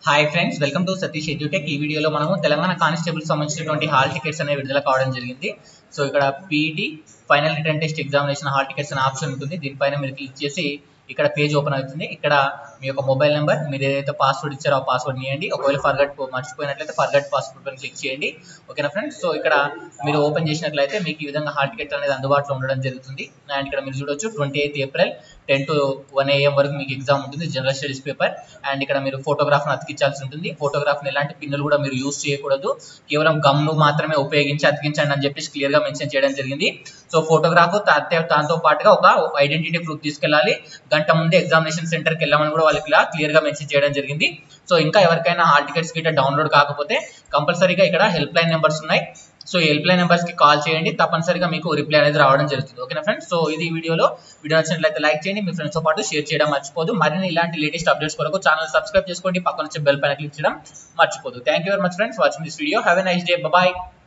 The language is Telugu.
Hi friends, welcome to Satish Edutech. ఈ వీడియోలో మనము తెలంగాణ కానిస్టేబుల్ సంబంధించినటువంటి హాల్ టికెట్స్ అనేవి విడుదల కావడం జరిగింది. సో ఇక్కడ PET final written test examination hall tickets అనే ఆప్షన్ ఉంటుంది. దీనిపైన మీరు క్లిక్ చేసి ఇక్కడ పేజ్ ఓపెన్ అవుతుంది. ఇక్కడ మీ యొక్క మొబైల్ నెంబర్, మీరు ఏదైతే పాస్వర్డ్ ఇచ్చారో ఆ పాస్వర్డ్ ఇవ్వండి. ఒకవేళ మర్చిపోయినట్లయితే ఫర్గట్ పాస్వర్డ్ పైన క్లిక్ చేయండి. ఓకేనా ఫ్రెండ్స్? సో ఇక్కడ మీరు ఓపెన్ చేసినట్లయితే మీకు ఈ విధంగా హాల్ టికెట్ అనేది అందుబాటులో ఉండడం జరుగుతుంది. అండ్ ఇక్కడ మీరు చూడొచ్చు 28 ఏప్రిల్ 10 to 1 AM వరకు మీకు ఎగ్జామ్ ఉంటుంది, జనరల్ స్టడీస్ పేపర్. అండ్ ఇక్కడ మీరు ఫోటోగ్రాఫ్ను అతికించాల్సి ఉంటుంది. ఫోటోగ్రాఫ్ని ఎలాంటి పిన్నులు కూడా మీరు యూజ్ చేయకూడదు, కేవలం గమ్ను మాత్రమే ఉపయోగించి అతికించండి అని చెప్పేసి క్లియర్గా మెన్షన్ చేయడం జరిగింది. సో ఫోటోగ్రాఫ్ దాంతో పాటుగా ఒక ఐడెంటిటీ ప్రూఫ్ తీసుకెళ్ళాలి. గంట ముందే ఎగ్జామినేషన్ సెంటర్కి వెళ్ళామని కూడా వాళ్ళకి క్లియర్గా మెన్షన్ చేయడం జరిగింది. సో ఇంకా ఎవరికైనా హాల్ టికెట్స్ గిట్ట డౌన్లోడ్ కాకపోతే కంపల్సరీగా ఇక్కడ హెల్ప్ లైన్ నెంబర్స్ ఉన్నాయి. సో ఈ హెల్ప్ లైన్ నెంబర్స్ కి కాల్ చేయండి, తప్పనిసరిగా మీకు రిప్లై అనేది రావడం జరుగుతుంది. ఓకేనా ఫ్రెండ్స్? సో ఇది వీడియో నచ్చినట్లయితే లైక్ చేయండి, మీ ఫ్రెండ్స్ తో పాటు షేర్ చేయడం మర్చిపోదు. మరిన్ని ఇలాంటి లేటెస్ట్ అప్డేట్స్ కొరకు ఛానల్ సబ్స్క్రైబ్ చేసుకోండి, పక్కన వచ్చే బెల్ పైన క్లిక్ చేయడం మర్చిపోదు. Thank you very much friends watching this video. Have a nice day. By.